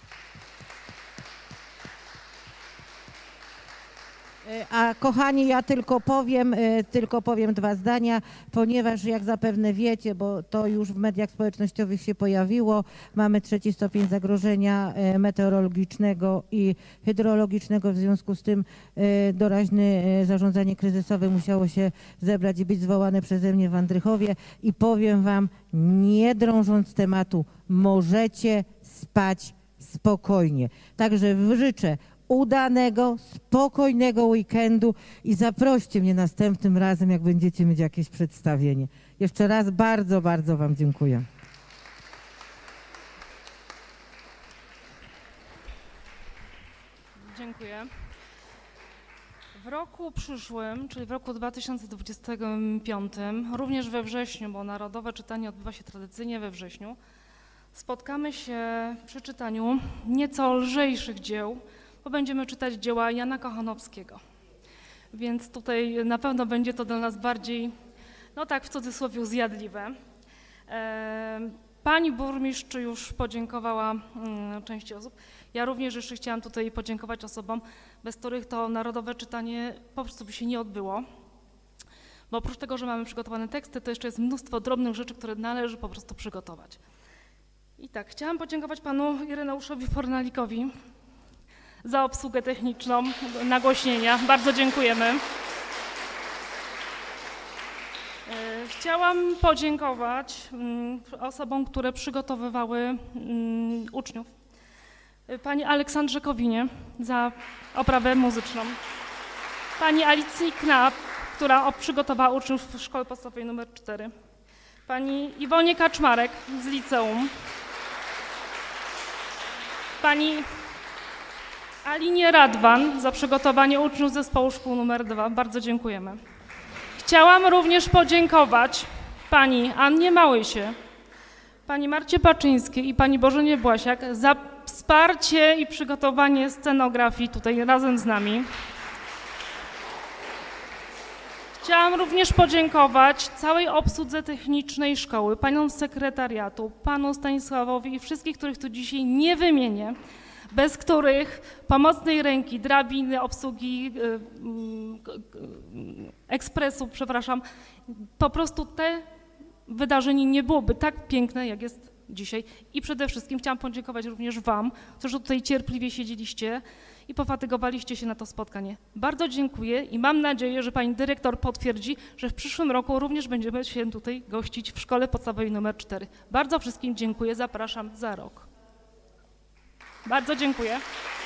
A kochani, ja tylko powiem 2 zdania, ponieważ jak zapewne wiecie, bo to już w mediach społecznościowych się pojawiło, mamy 3. stopień zagrożenia meteorologicznego i hydrologicznego, w związku z tym doraźne zarządzanie kryzysowe musiało się zebrać i być zwołane przeze mnie w Andrychowie i powiem Wam, nie drążąc tematu, możecie spać spokojnie. Także życzę udanego, spokojnego weekendu i zaproście mnie następnym razem, jak będziecie mieć jakieś przedstawienie. Jeszcze raz bardzo, bardzo Wam dziękuję.
Dziękuję. W roku przyszłym, czyli w roku 2025, również we wrześniu, bo Narodowe Czytanie odbywa się tradycyjnie we wrześniu, spotkamy się przy czytaniu nieco lżejszych dzieł, bo będziemy czytać dzieła Jana Kochanowskiego. Więc tutaj na pewno będzie to dla nas bardziej, no tak w cudzysłowie, zjadliwe. Pani burmistrz już podziękowała części osób. Ja również jeszcze chciałam tutaj podziękować osobom, bez których to Narodowe Czytanie po prostu by się nie odbyło. Bo oprócz tego, że mamy przygotowane teksty, to jeszcze jest mnóstwo drobnych rzeczy, które należy po prostu przygotować. I tak, chciałam podziękować panu Ireneuszowi Fornalikowi za obsługę techniczną, nagłośnienia. Bardzo dziękujemy. Chciałam podziękować osobom, które przygotowywały uczniów. Pani Aleksandrze Kowinie za oprawę muzyczną. Pani Alicji Knap, która przygotowała uczniów Szkoły Podstawowej nr 4. Pani Iwonie Kaczmarek z liceum. Pani Alinie Radwan za przygotowanie uczniów zespołu szkół nr 2. Bardzo dziękujemy. Chciałam również podziękować pani Annie Małysie, pani Marcie Baczyńskiej i pani Bożenie Błasiak za wsparcie i przygotowanie scenografii tutaj razem z nami. Chciałam również podziękować całej obsłudze technicznej szkoły, paniom z sekretariatu, panu Stanisławowi i wszystkich, których tu dzisiaj nie wymienię, bez których pomocnej ręki, drabiny, obsługi ekspresu, przepraszam, po prostu te wydarzenie nie byłoby tak piękne, jak jest dzisiaj. I przede wszystkim chciałam podziękować również Wam, którzy tutaj cierpliwie siedzieliście i pofatygowaliście się na to spotkanie. Bardzo dziękuję i mam nadzieję, że pani dyrektor potwierdzi, że w przyszłym roku również będziemy się tutaj gościć w Szkole Podstawowej nr 4. Bardzo wszystkim dziękuję, zapraszam za rok. Bardzo dziękuję.